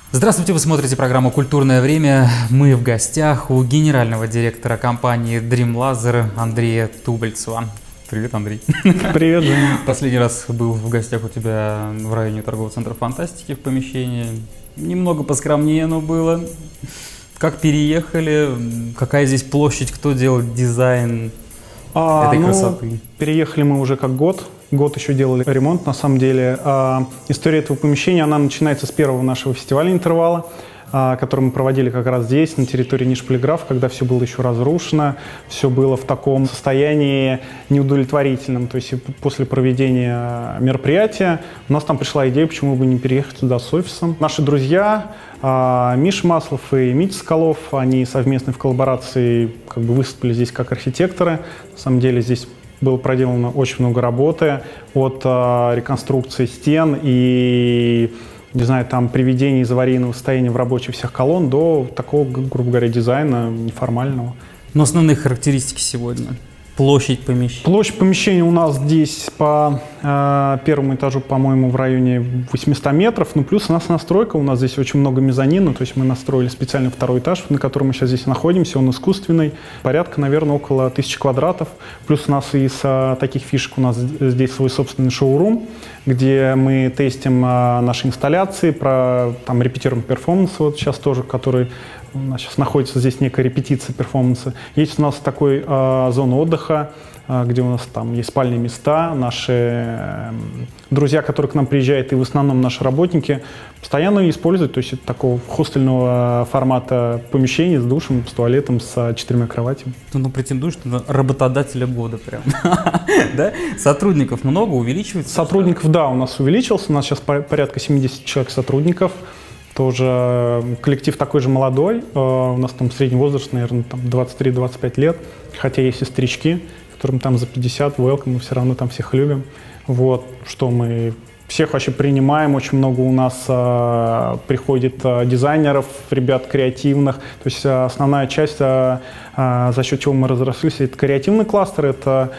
Здравствуйте, вы смотрите программу «Культурное время». Мы в гостях у генерального директора компании Dream Laser Андрея Тубальцева. Привет, Андрей. Привет, Женя. Последний раз был в гостях у тебя в районе торгового центра «Фантастики» в помещении. Немного поскромнее оно было. Как переехали? Какая здесь площадь? Кто делал дизайн этой красоты? Переехали мы уже как год. Год еще делали ремонт, на самом деле. История этого помещения, она начинается с первого нашего фестиваля «Интервала», который мы проводили как раз здесь, на территории Ниш Полиграф, когда все было еще разрушено, все было в таком состоянии неудовлетворительном. То есть после проведения мероприятия у нас там пришла идея, почему бы не переехать туда с офисом. Наши друзья Миша Маслов и Митя Соколов, они совместно в коллаборации выступили здесь как архитекторы. На самом деле здесь было проделано очень много работы, от реконструкции стен и, не знаю, там приведения из аварийного состояния в рабочий всех колонн до такого, грубо говоря, дизайна неформального. Но основные характеристики сегодня? Площадь помещения? Площадь помещения у нас здесь по первому этажу, по-моему, в районе 800 метров. Ну, плюс у нас настройка, у нас здесь очень много мезонина, то есть мы настроили специально второй этаж, на котором мы сейчас здесь находимся, он искусственный, порядка, наверное, около 1000 квадратов. Плюс у нас из таких фишек у нас здесь свой собственный шоурум, где мы тестим наши инсталляции, там репетируем перформанс, вот сейчас тоже, который у нас сейчас находится здесь некая репетиция перформанса. Есть у нас такой зона отдыха, где у нас там есть спальные места. Наши друзья, которые к нам приезжают, и в основном наши работники, постоянно используют, то есть это такого хостельного формата помещения с душем, с туалетом, с 4 кроватями. Ну, претендуешь на работодателя года прям. Да? Сотрудников много, увеличивается? Сотрудников, да, у нас увеличился. У нас сейчас порядка 70 человек сотрудников. Тоже коллектив такой же молодой. У нас там средний возраст, наверное, 23-25 лет. Хотя есть и старички, которым там за 50, welcome, мы все равно там всех любим. Вот, что мы всех вообще принимаем. Очень много у нас приходит дизайнеров, ребят креативных. То есть основная часть, за счет чего мы разрослись, это креативный кластер, это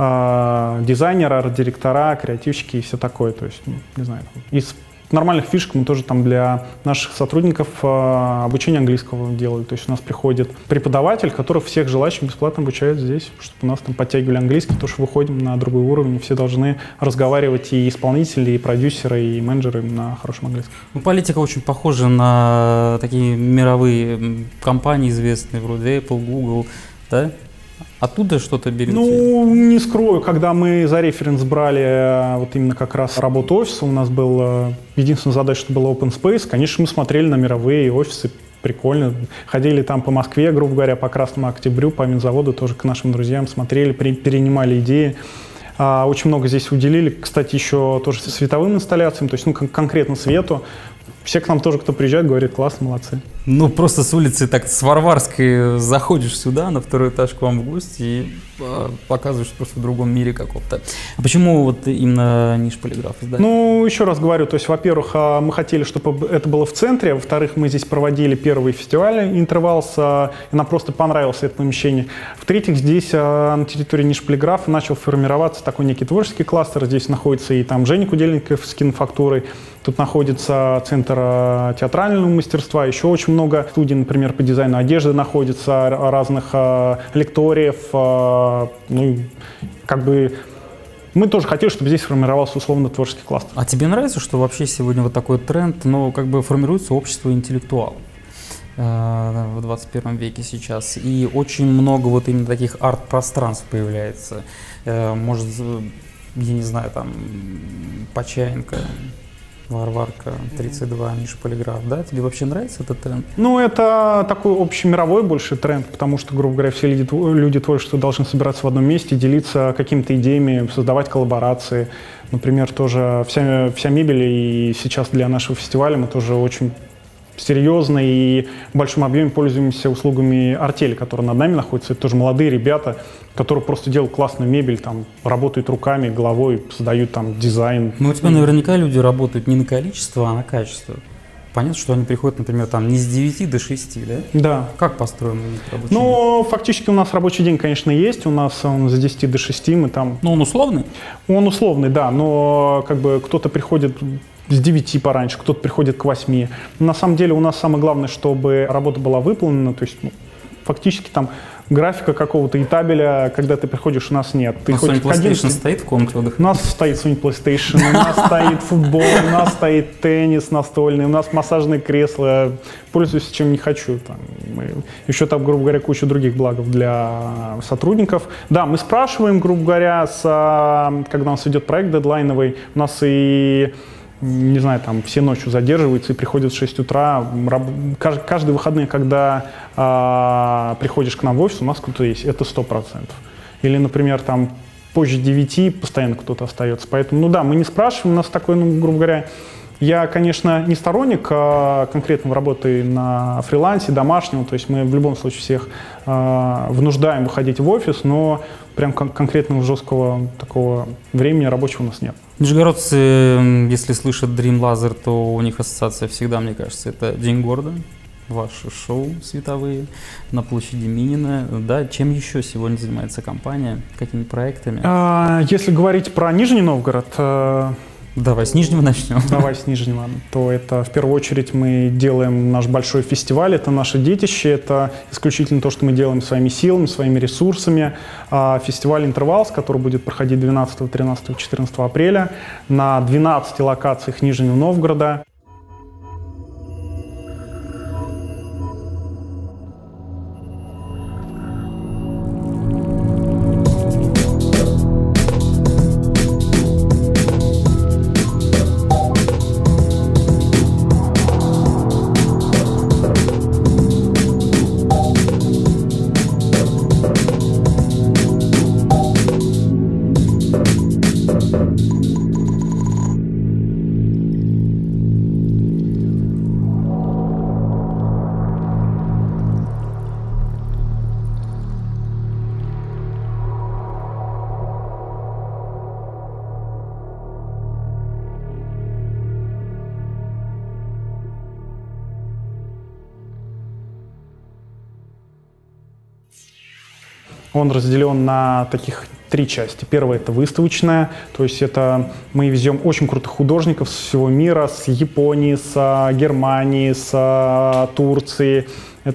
дизайнеры, арт-директора, креативщики и все такое. То есть, не знаю, из нормальных фишек мы тоже там для наших сотрудников обучение английского делали. То есть у нас приходит преподаватель, который всех желающих бесплатно обучает здесь, чтобы у нас там подтягивали английский, потому что выходим на другой уровень, все должны разговаривать, и исполнители, и продюсеры, и менеджеры на хорошем английском. Ну, политика очень похожа на такие мировые компании известные, вроде Apple, Google, да? Оттуда что-то берете? Ну, не скрою, когда мы за референс брали вот именно как раз работу офиса, у нас был единственная задача, что была open space. Конечно, мы смотрели на мировые офисы, прикольно. Ходили там по Москве, грубо говоря, по Красному Октябрю, по Минзаводу, тоже к нашим друзьям смотрели, перенимали идеи. Очень много здесь уделили, кстати, еще тоже световым инсталляциям, то есть конкретно свету. Все к нам тоже, кто приезжает, говорят, классно, молодцы. Ну, просто с улицы, так, с Варварской заходишь сюда, на второй этаж к вам в гости и показываешь просто в другом мире каком-то. А почему вот именно Ниш Полиграф издали? Ну, еще раз говорю, то есть, во-первых, мы хотели, чтобы это было в центре, во-вторых, мы здесь проводили первый фестиваль «Интервалс», и нам просто понравилось это помещение. В-третьих, здесь на территории Ниш Полиграфа начал формироваться такой некий творческий кластер, здесь находится и там Женя Кудельников с кинофактурой, тут находится центр театрального мастерства, еще очень много студий, например, по дизайну одежды находится, разных лекториев. Ну, мы тоже хотели, чтобы здесь формировался условно-творческий кластер. А тебе нравится, что вообще сегодня вот такой тренд, но формируется общество интеллектуалов в 21 веке сейчас, и очень много вот именно таких арт-пространств появляется, может, я не знаю, там, Почаенко, Варварка, 32, Ниш Полиграф, да? Тебе вообще нравится этот тренд? Ну, это такой общемировой больше тренд, потому что, грубо говоря, все люди творчества должны собираться в одном месте, делиться какими-то идеями, создавать коллаборации. Например, тоже вся мебель, и сейчас для нашего фестиваля мы тоже очень серьезно и в большом объеме пользуемся услугами артели, которые над нами находятся. Это тоже молодые ребята, которые просто делают классную мебель, там, работают руками, головой, создают там дизайн. Ну, у тебя наверняка люди работают не на количество, а на качество. Понятно, что они приходят, например, там не с 9 до 6, да? Да. Как построен рабочий день? Ну, фактически у нас рабочий день, конечно, есть. У нас он с 10 до 6, мы там... Ну, он условный? Он условный, да, но как бы кто-то приходит с 9 пораньше, кто-то приходит к 8. На самом деле у нас самое главное, чтобы работа была выполнена, то есть фактически там графика какого-то и табеля, когда ты приходишь, у нас нет. Ты Sony PlayStation стоит в комнате отдыха? У нас стоит Sony PlayStation, у нас стоит футбол, у нас стоит теннис настольный, у нас массажные кресла. Пользуюсь чем не хочу. Еще там, грубо говоря, куча других благов для сотрудников. Да, мы спрашиваем, грубо говоря, когда у нас идет проект дедлайновый, у нас и не знаю, там все ночью задерживаются и приходят в 6 утра. Каждые выходные, когда приходишь к нам в офис, у нас кто-то есть, это 100%. Или, например, там позже 9 постоянно кто-то остается. Поэтому, ну да, мы не спрашиваем, у нас такой, ну, грубо говоря, я, конечно, не сторонник конкретной работы на фрилансе, домашнего, то есть мы в любом случае всех вынуждаем выходить в офис, но прям конкретного жесткого такого времени рабочего у нас нет. Нижегородцы, если слышат Dream Laser, то у них ассоциация всегда, мне кажется, это День города, ваши шоу световые на площади Минина. Да, чем еще сегодня занимается компания, какими проектами? Если говорить про Нижний Новгород... Давай с Нижнего начнем. Давай с Нижнего. То это в первую очередь мы делаем наш большой фестиваль, это наше детище, это исключительно то, что мы делаем своими силами, своими ресурсами. Фестиваль «Интервалс», который будет проходить 12, 13, 14 апреля на 12 локациях Нижнего Новгорода. Он разделен на таких 3 части. Первая — это выставочная, то есть это мы везем очень крутых художников с всего мира, с Японии, с Германии, с Турции.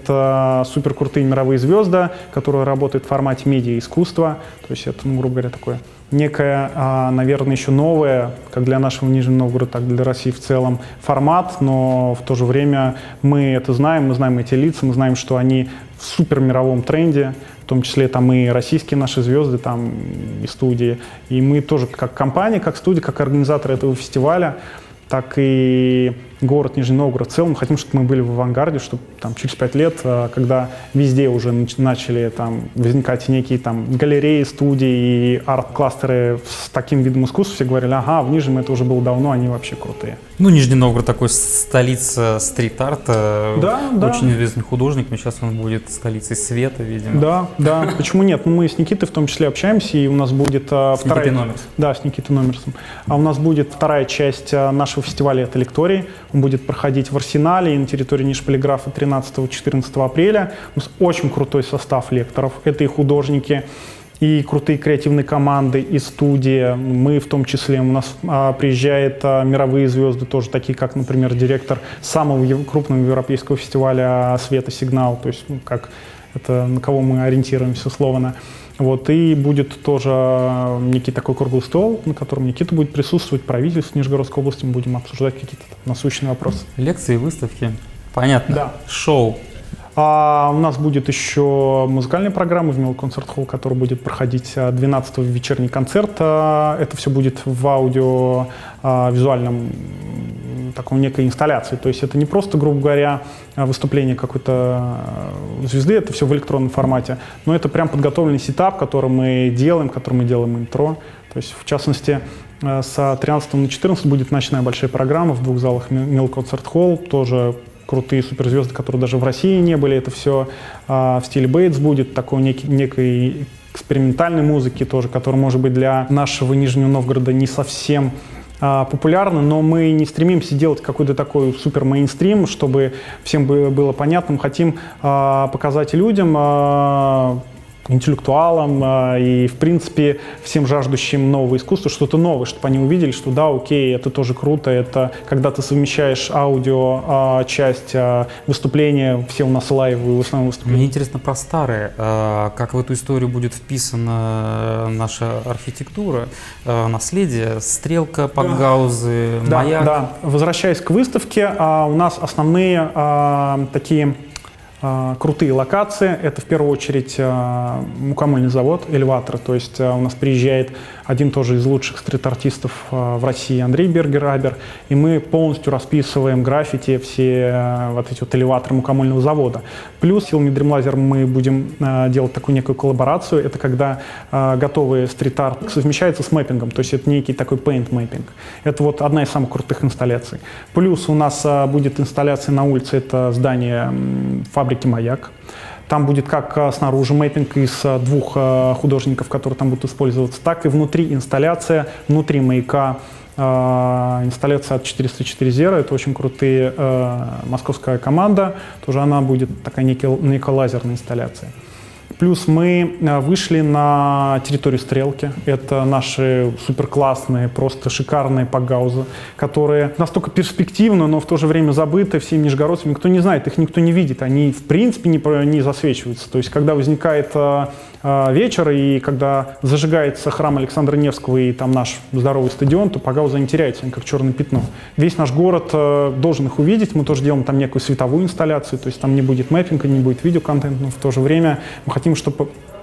Это супер крутые мировые звезды, которые работают в формате медиа-искусства. То есть это, грубо говоря, такое некое, наверное, еще новое, как для нашего Нижнего Новгорода, так и для России в целом, формат, но в то же время мы это знаем, мы знаем эти лица, мы знаем, что они в супер мировом тренде, в том числе там и российские наши звезды, там и студии. И мы тоже как компания, как студия, как организаторы этого фестиваля, так и город Нижний Новгород в целом хотим, чтобы мы были в авангарде, чтобы там, через 5 лет, когда везде уже начали там, возникать некие там, галереи, студии и арт-кластеры с таким видом искусства, все говорили, ага, в Нижнем это уже было давно, они вообще крутые. Ну, Нижний Новгород такой столица стрит-арта, да, очень известный художник, но сейчас он будет столицей света, видимо. Да, да, почему нет? Ну, мы с Никитой в том числе общаемся, и у нас будет вторая... Номерсом. Да, с Никитой Номерсом. А у нас будет вторая часть нашего фестиваля, это лекторий. Он будет проходить в Арсенале и на территории Нижполиграфа 13-14 апреля. У нас очень крутой состав лекторов. Это и художники, и крутые креативные команды, и студии. Мы в том числе, у нас приезжают мировые звезды, тоже такие, как, например, директор самого крупного европейского фестиваля «Света Сигнал», то есть, ну, как это, на кого мы ориентируемся условно. Вот, и будет тоже некий такой круглый стол, на котором Никита будет присутствовать, правительство Нижегородской области, мы будем обсуждать какие-то насущные вопросы. Лекции, выставки, понятно. Да. Шоу. У нас будет еще музыкальная программа в Мил Концерт Холл, которая будет проходить 12-го вечерний концерт. Это все будет в аудио-визуальном такой некой инсталляции. То есть это не просто, грубо говоря, выступление какой-то звезды, это все в электронном формате, но это прям подготовленный сетап, который мы делаем интро. То есть, в частности, с 13 на 14 будет ночная большая программа в 2 залах Мил Концерт Холл, тоже крутые суперзвезды, которые даже в России не были. Это все в стиле Бейтс будет, такой некой экспериментальной музыки тоже, которая, может быть, для нашего Нижнего Новгорода не совсем популярна, но мы не стремимся делать какой-то такой супер мейнстрим, чтобы всем было понятно. Мы хотим показать людям интеллектуалам и, в принципе, всем жаждущим нового искусства, что-то новое, чтобы они увидели, что да, окей, это тоже круто, это когда ты совмещаешь аудио, часть выступления, все у нас лайвы, в основном выступления. Мне интересно про старые, как в эту историю будет вписана наша архитектура, наследие, стрелка, пакгаузы, маяк. Да, возвращаясь к выставке, у нас основные такие крутые локации. Это в первую очередь мукомольный завод, элеваторы. То есть у нас приезжает один тоже из лучших стрит-артистов в России, Андрей Бергер-Абер, и мы полностью расписываем граффити, все вот эти вот элеваторы мукомольного завода. Плюс с Filmy Dream Laser мы будем делать такую некую коллаборацию. Это когда готовый стрит-арт совмещается с мэппингом, то есть это некий такой paint-мэппинг. Это вот одна из самых крутых инсталляций. Плюс у нас будет инсталляция на улице, это здание фабрики «Маяк». Там будет как снаружи мэппинг из двух художников, которые там будут использоваться, так и внутри инсталляция, внутри маяка инсталляция от 404 Zero. Это очень крутая московская команда. Тоже она будет такая некая лазерная инсталляция. Плюс мы вышли на территорию Стрелки. Это наши суперклассные, просто шикарные пакгаузы, которые настолько перспективны, но в то же время забыты всеми нижегородцами. Никто не знает, их никто не видит. Они, в принципе, не засвечиваются. То есть, когда возникает вечер, и когда зажигается храм Александра Невского и там наш здоровый стадион, то пакгаузы не теряются, они как черное пятно. Весь наш город должен их увидеть. Мы тоже делаем там некую световую инсталляцию, то есть там не будет мэппинга, не будет видеоконтента, но в то же время мы хотим, чтобы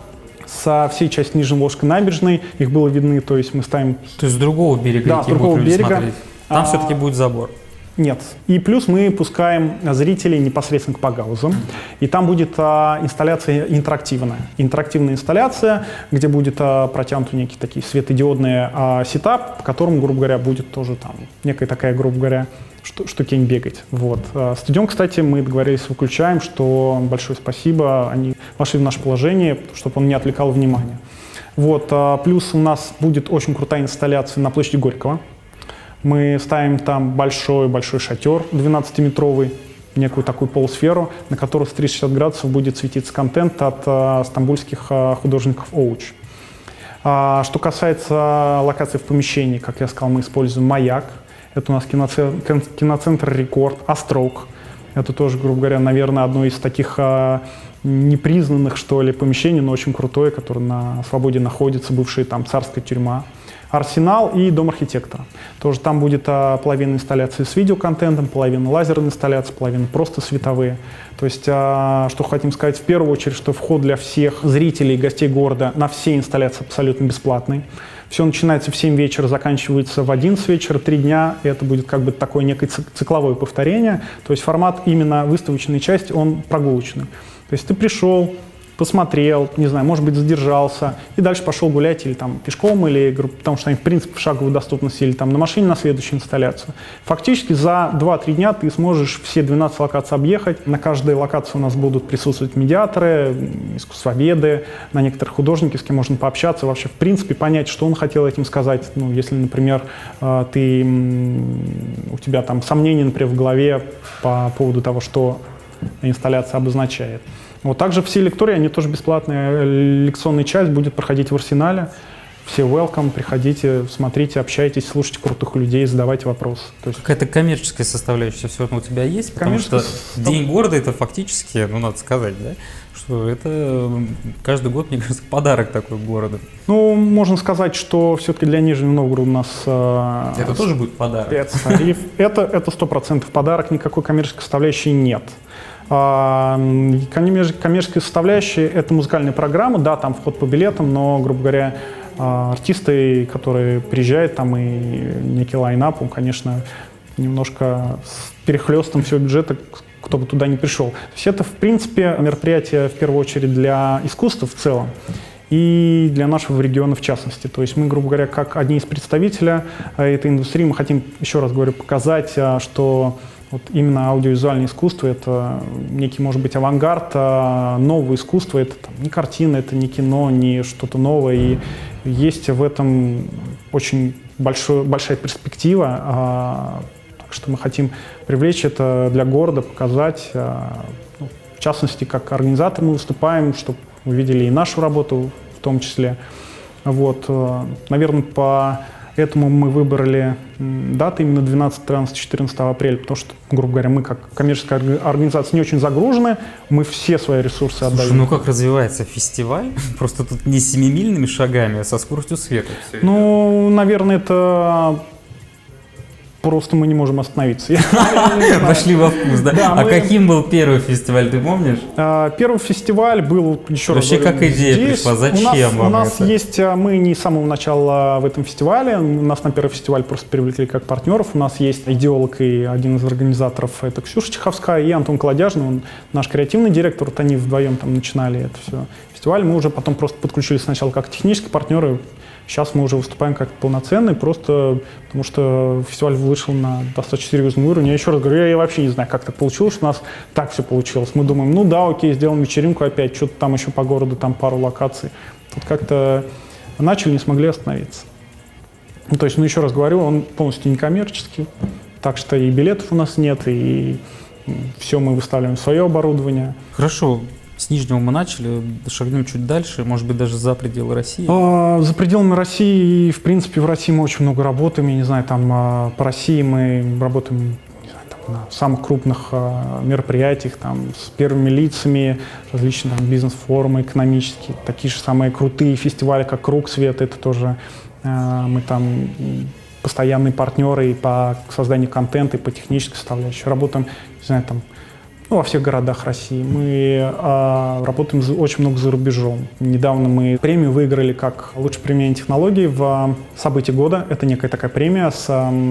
со всей части Нижневолжской набережной их было видны, то есть мы ставим... То есть с другого берега реки, с другого берега. Там все-таки будет забор. Нет. И плюс мы пускаем зрителей непосредственно к пакгаузам. И там будет инсталляция интерактивная. Интерактивная инсталляция, где будет протянуты некие такие светодиодные сетап, по которому, грубо говоря, будет тоже там некая такая, грубо говоря, штукень бегать. Вот. Стадион, кстати, мы договорились, выключаем, что большое спасибо, они вошли в наше положение, чтобы он не отвлекал внимание. Вот. Плюс у нас будет очень крутая инсталляция на площади Горького. Мы ставим там большой-большой шатер 12-метровый, некую такую полусферу, на которой с 360 градусов будет светиться контент от стамбульских художников Оуч. Что касается локаций в помещении, как я сказал, мы используем «Маяк». Это у нас киноцентр «Рекорд», «Острог». Это тоже, грубо говоря, наверное, одно из таких непризнанных, что ли, помещений, но очень крутое, которое на свободе находится, бывшая там царская тюрьма. Арсенал и Дом архитектора. Тоже там будет половина инсталляции с видеоконтентом, половина лазерной инсталляции, половина просто световые. То есть, что хотим сказать, в первую очередь, что вход для всех зрителей и гостей города на все инсталляции абсолютно бесплатный. Все начинается в 7 вечера, заканчивается в 11 вечера, 3 дня. И это будет как бы такое некое цикловое повторение. То есть формат именно выставочной части, он прогулочный. То есть ты пришел, посмотрел, не знаю, может быть, задержался, и дальше пошел гулять или там пешком, или, потому что они, в принципе, в шаговой доступности, или там на машине на следующую инсталляцию. Фактически за 2-3 дня ты сможешь все 12 локаций объехать. На каждой локации у нас будут присутствовать медиаторы, искусствоведы, на некоторых художники, с кем можно пообщаться, вообще, в принципе, понять, что он хотел этим сказать. Ну, если, например, у тебя там сомнения, например, в голове по поводу того, что инсталляция обозначает. Вот также все лектории, они тоже бесплатные. Лекционная часть будет проходить в Арсенале. Все welcome, приходите, смотрите, общайтесь, слушайте крутых людей, задавайте вопросы. Какая-то коммерческая составляющая все равно у тебя есть? Потому что День города — это фактически, ну, надо сказать, да, что это каждый год, мне кажется, подарок такой городу. Ну, можно сказать, что все-таки для Нижнего Новгорода у нас... Это тоже будет подарок? Спецтариф. Это 100% подарок, никакой коммерческой составляющей нет. Коммерческая составляющая — это музыкальная программа, да, там вход по билетам, но, грубо говоря, артисты, которые приезжают, там и некий лайнап, он, конечно, немножко с перехлестом всего бюджета, кто бы туда ни пришел. То есть это, в принципе, мероприятие, в первую очередь, для искусства в целом и для нашего региона в частности. То есть мы, грубо говоря, как одни из представителей этой индустрии, мы хотим, еще раз говорю, показать, что вот именно аудиовизуальное искусство — это некий, может быть, авангард нового искусства. Это там не картина, это не кино, не что-то новое. И есть в этом очень большая перспектива. Так что мы хотим привлечь это для города, показать. В частности, как организатор мы выступаем, чтобы вы видели и нашу работу в том числе. Вот, наверное, поэтому мы выбрали даты именно 12, 13, 14 апреля, потому что, грубо говоря, мы как коммерческая организация не очень загружены, мы все свои ресурсы отдаем. Слушай, ну как развивается фестиваль? Просто тут не семимильными шагами, а со скоростью света. Ну, наверное, это... Просто мы не можем остановиться. Вошли во вкус, да? А каким был первый фестиваль, ты помнишь? Первый фестиваль был, еще раз говорю, вообще как идея пришла? Зачем вам это? У нас есть, мы не с самого начала в этом фестивале, нас на первый фестиваль просто привлекли как партнеров. У нас есть идеолог и один из организаторов, это Ксюша Чеховская и Антон Колодяжный, он наш креативный директор, вот они вдвоем там начинали это все фестиваль. Мы уже потом просто подключились сначала как технические партнеры. Сейчас мы уже выступаем как полноценный, просто потому что фестиваль вышел на достаточно серьезный уровень. Я еще раз говорю, я вообще не знаю, как так получилось, что у нас так все получилось. Мы думаем, ну да, окей, сделаем вечеринку опять, что-то там еще по городу, там пару локаций. Тут как-то начали, не смогли остановиться. Ну, то есть, ну еще раз говорю, он полностью некоммерческий, так что и билетов у нас нет, и все мы выставляем свое оборудование. Хорошо. С Нижнего мы начали, шагнем чуть дальше, может быть, даже за пределы России? За пределами России, в принципе, в России мы очень много работаем, я не знаю, там по России мы работаем, не знаю, там, на самых крупных мероприятиях, там, с первыми лицами, различные там, бизнес-форумы экономические, такие же самые крутые фестивали, как «Круг света», это тоже мы там постоянные партнеры и по созданию контента, и по технической составляющей. Работаем, не знаю, там, во всех городах России. Мы работаем очень много за рубежом. Недавно мы премию выиграли как лучшее применение технологий в событии года. Это некая такая премия с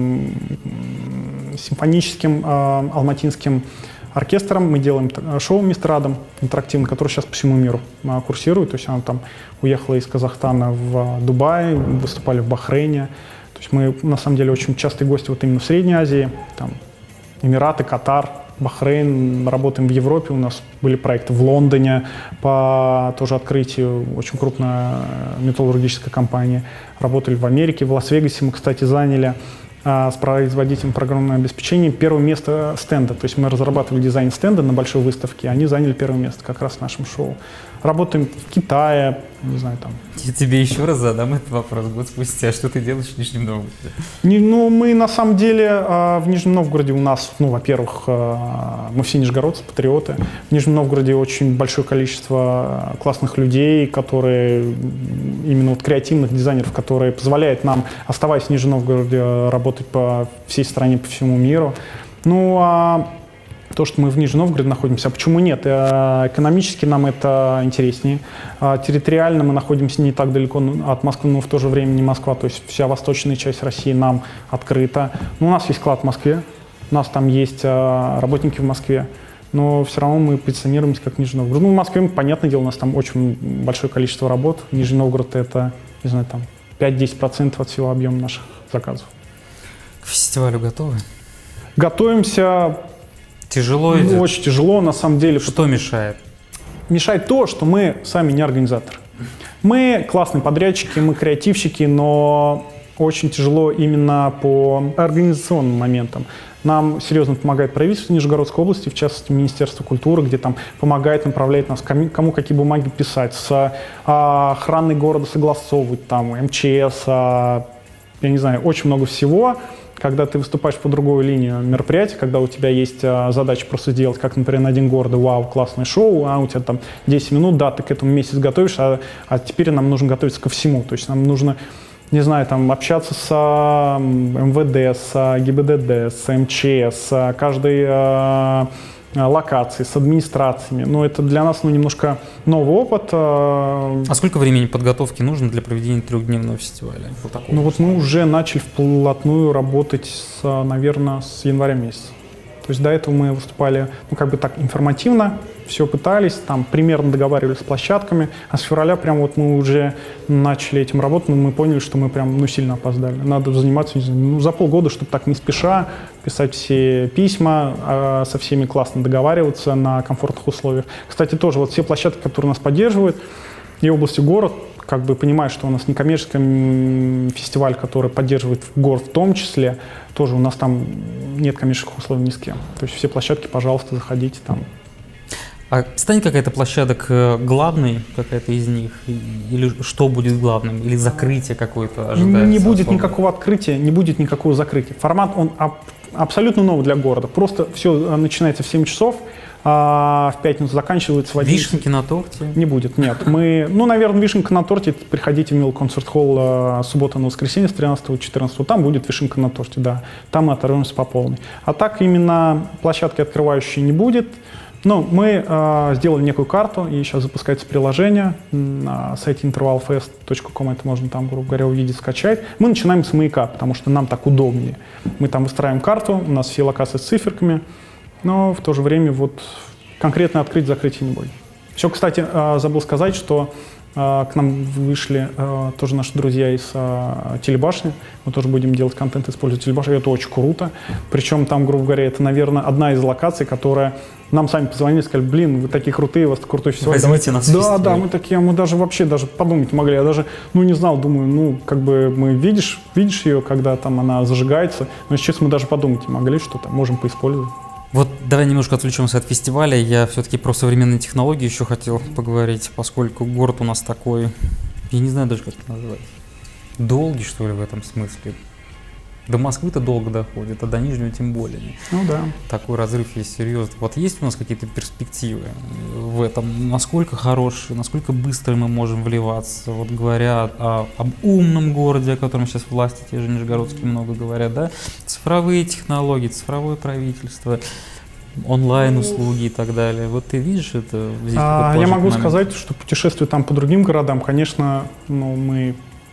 симфоническим алматинским оркестром. Мы делаем шоу «Мистер Адам» интерактивное, которое сейчас по всему миру курсирует. То есть она там уехала из Казахстана в Дубай, выступали в Бахрейне. То есть мы на самом деле очень частые гости вот именно в Средней Азии, там Эмираты, Катар, Бахрейн, работаем в Европе, у нас были проекты в Лондоне по тоже открытию, очень крупная металлургическая компания. Работали в Америке, в Лас-Вегасе мы, кстати, заняли с производителем программного обеспечения первое место стенда. То есть мы разрабатывали дизайн стенда на большой выставке, они заняли первое место как раз в нашем шоу. Работаем в Китае, не знаю, там. Я тебе еще раз задам этот вопрос год спустя. Что ты делаешь в Нижнем Новгороде? Ну, мы на самом деле в Нижнем Новгороде у нас, ну, во-первых, мы все нижегородцы, патриоты. В Нижнем Новгороде очень большое количество классных людей, которые, именно вот креативных дизайнеров, которые позволяют нам, оставаясь в Нижнем Новгороде, работать по всей стране, по всему миру. Ну, а то, что мы в Нижнем Новгороде находимся, а почему нет? Экономически нам это интереснее. Территориально мы находимся не так далеко от Москвы, но в то же время не Москва. То есть вся восточная часть России нам открыта. Но у нас есть склад в Москве, у нас там есть работники в Москве. Но все равно мы позиционируемся как Нижний Новгород. Ну, в Москве, понятное дело, у нас там очень большое количество работ. Нижний Новгород — это, не знаю, там 5-10% от всего объема наших заказов. К фестивалю готовы? Готовимся. Тяжело идет? Очень тяжело, на самом деле. Что мешает? Мешает то, что мы сами не организаторы. Мы классные подрядчики, мы креативщики, но очень тяжело именно по организационным моментам. Нам серьезно помогает правительство Нижегородской области, в частности Министерство культуры, где там помогает, направляет нас, кому какие бумаги писать, с охраной города согласовывать, там, МЧС, я не знаю, очень много всего. Когда ты выступаешь по другой линии мероприятия, когда у тебя есть задача просто сделать, как, например, на День города, вау, классное шоу, а у тебя там 10 минут, да, ты к этому месяц готовишь, а теперь нам нужно готовиться ко всему. То есть нам нужно, не знаю, там, общаться с МВД, с ГИБДД, с МЧС, с каждой локации, с администрациями. Но это для нас немножко новый опыт. А сколько времени подготовки нужно для проведения трехдневного фестиваля? Ну вот мы уже начали вплотную работать, наверное, с января месяца. То есть до этого мы выступали, ну, как бы так информативно, все пытались, там примерно договаривались с площадками, а с февраля прям вот мы уже начали этим работать, но мы поняли, что мы прям, ну, сильно опоздали. Надо заниматься, ну, за полгода, чтобы так не спеша писать все письма, со всеми классно договариваться на комфортных условиях. Кстати, тоже вот все площадки, которые нас поддерживают, и область, и город, как бы понимают, что у нас некоммерческий фестиваль, который поддерживает город в том числе, тоже у нас там нет коммерческих условий ни с кем. То есть все площадки, пожалуйста, заходите там. А станет какая-то площадок главной, какая-то из них? Или что будет главным? Или закрытие какое-то ожидается? Не будет никакого открытия, не будет никакого закрытия. Формат, он абсолютно новый для города. Просто все начинается в 7 часов, а в пятницу заканчивается в 11. Вишенки на торте? Не будет, нет. Наверное, вишенка на торте. Приходите в Мил Концерт Холл суббота на воскресенье с 13-14. Там будет вишенка на торте, да. Там мы оторвемся по полной. А так именно площадки открывающей не будет. Но мы сделали некую карту, и сейчас запускается приложение на сайте intervalfest.com, это можно там, грубо говоря, увидеть, скачать. Мы начинаем с маяка, потому что нам так удобнее. Мы там выстраиваем карту, у нас все локации с циферками, но в то же время вот конкретно открыть-закрытие не будет. Еще, кстати, забыл сказать, что к нам вышли тоже наши друзья из телебашни. Мы тоже будем делать контент, используя телебашню. Это очень круто. Причем там, грубо говоря, это, наверное, одна из локаций, которая нам сами позвонили, сказали: блин, вы такие крутые, у вас крутой фестиваль. Возьмите нас в фестиваль. Да, мы такие, мы даже вообще даже подумать не могли. Я даже, не знал, думаю, как бы мы видишь ее, когда там она зажигается. Но сейчас мы даже подумать не могли, что там можем поиспользовать. Вот давай немножко отвлечемся от фестиваля. Я все-таки про современные технологии еще хотел поговорить, поскольку город у нас такой, я не знаю даже, как это назвать, долгий, что ли, в этом смысле. До Москвы-то долго доходит, а до Нижнего тем более. Ну да. Такой разрыв есть серьезный. Вот есть у нас какие-то перспективы в этом? Насколько хорошие, насколько быстро мы можем вливаться? Вот говоря об умном городе, о котором сейчас власти, те же нижегородские, много говорят, да? Цифровые технологии, цифровое правительство, онлайн-услуги и так далее. Вот ты видишь это? Я могу сказать, что путешествуя там по другим городам, конечно, мы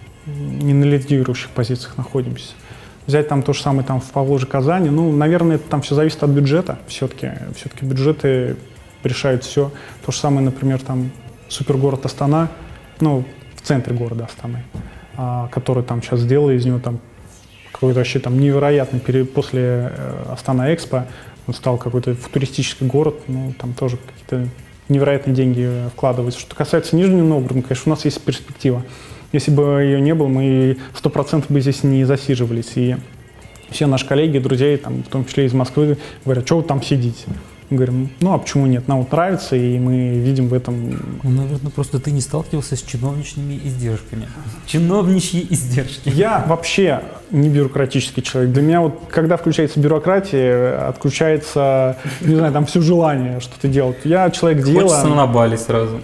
не на лидирующих позициях находимся. Взять там то же самое там в Поволжье, Казани, наверное, это там все зависит от бюджета. Все-таки бюджеты решают все. То же самое, например, там супергород Астана, в центре города Астаны, который там сейчас сделали из него там какой-то вообще там невероятный после Астана Экспо. Он стал какой-то футуристический город, там тоже какие-то невероятные деньги вкладываются. Что касается Нижнего Новгорода, конечно, у нас есть перспектива. Если бы ее не было, мы 100% бы здесь не засиживались. И все наши коллеги, друзья, там, в том числе из Москвы, говорят: что вы там сидите? Мы говорим: а почему нет? Нам вот нравится, и мы видим в этом... наверное, просто ты не сталкивался с чиновничными издержками. Чиновничьи издержки. Я вообще не бюрократический человек. Для меня вот, когда включается бюрократия, отключается, не знаю, там все желание что-то делать. Я человек дела. Хочется на Бали сразу.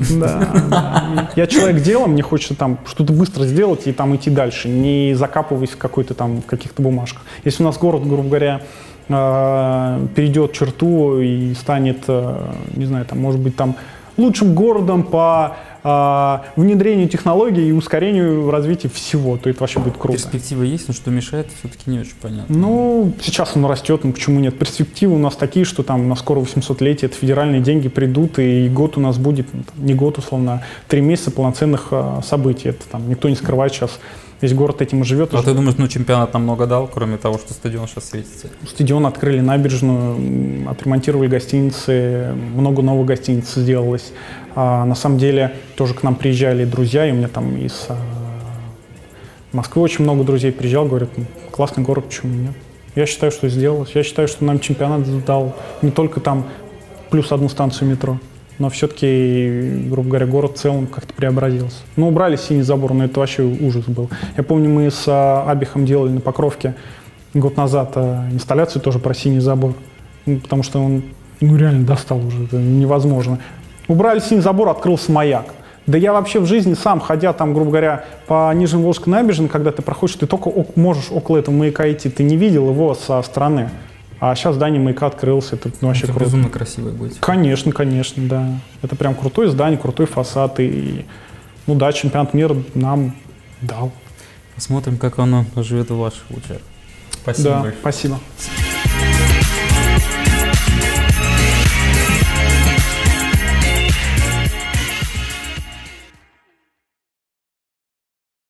Да. Я человек дела, мне хочется там что-то быстро сделать и там идти дальше, не закапываясь в каких-то бумажках. Если у нас город, грубо говоря, перейдет черту и станет, не знаю, там, может быть, там лучшим городом по внедрению технологий и ускорению развития всего, то это вообще будет круто. Перспективы есть, но что мешает, все-таки не очень понятно. Сейчас он растет, почему нет? Перспективы у нас такие, что там у нас скоро 800-летие, это федеральные деньги придут, и год у нас будет, не год, условно, а 3 месяца полноценных событий. Это там никто не скрывает сейчас. Весь город этим и живет. А ты думаешь, чемпионат нам много дал, кроме того, что стадион сейчас светится? Стадион открыли, набережную, отремонтировали гостиницы, много новых гостиниц сделалось. На самом деле тоже к нам приезжали друзья, и у меня там из Москвы очень много друзей приезжал, говорят: классный город, почему нет? Я считаю, что сделалось. Я считаю, что нам чемпионат дал не только там плюс одну станцию метро, но все-таки, грубо говоря, город в целом как-то преобразился. Убрали синий забор, но это вообще ужас был. Я помню, мы с Абихом делали на Покровке год назад инсталляцию тоже про синий забор, потому что он реально достал уже, это невозможно. Убрали синий забор, открылся маяк. Да я вообще в жизни сам, ходя там, грубо говоря, по Нижневолжской набережной, когда ты проходишь, ты только можешь около этого маяка идти, ты не видел его со стороны. А сейчас здание маяка открылся, это вообще круто. Безумно красивое будет. Конечно, да. Это прям крутое здание, крутой фасад. И, чемпионат мира нам дал. Посмотрим, как оно живет в ваших лучах. Спасибо большое. Спасибо.